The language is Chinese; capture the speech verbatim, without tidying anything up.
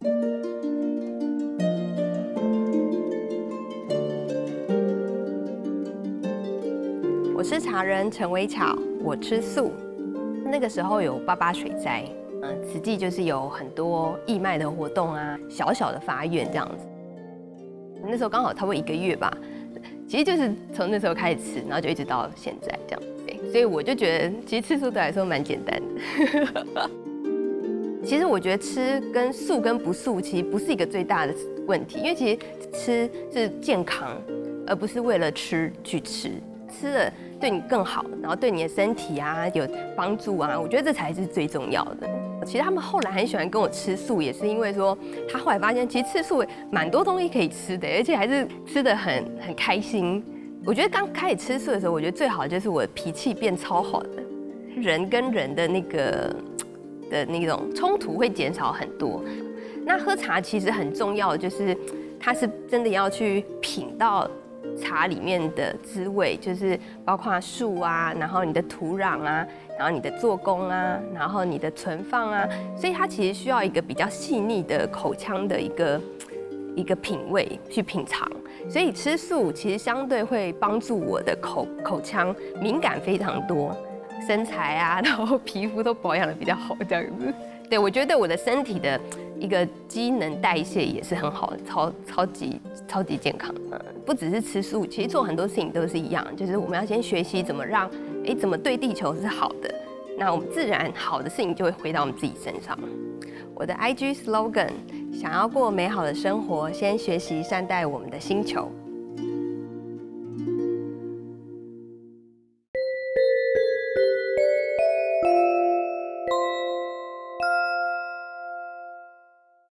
我是茶人陈微巧，我吃素。那个时候有八八水灾，嗯，慈济就是有很多义卖的活动啊，小小的发愿这样子。那时候刚好差不多一个月吧，其实就是从那时候开始吃，然后就一直到现在这样。对，所以我就觉得，其实吃素对我来说蛮简单的。其实我觉得吃跟素跟不素其实不是一个最大的问题，因为其实吃是健康，而不是为了吃去吃。吃了对你更好，然后对你的身体啊有帮助啊，我觉得这才是最重要的。其实他们后来很喜欢跟我吃素，也是因为说他后来发现，其实吃素蛮多东西可以吃的，而且还是吃得很很开心。我觉得刚开始吃素的时候，我觉得最好的就是我的脾气变超好的，人跟人的那个的那种冲突会减少很多。那喝茶其实很重要，就是它是真的要去品到茶里面的滋味，就是包括树啊，然后你的土壤啊，然后你的做工啊，然后你的存放啊，所以它其实需要一个比较细腻的口腔的一个一个品味去品尝。所以吃素其实相对会帮助我的口口腔敏感非常多，身材啊，然后皮肤都保养得比较好这样子。对，我觉得我的身体的一个机能代谢也是很好的，超超级超级健康。嗯，不只是吃素，其实做很多事情都是一样，就是我们要先学习怎么让，哎，怎么对地球是好的，那我们自然好的事情就会回到我们自己身上。我的 I G slogan， 想要过美好的生活，先学习善待我们的星球。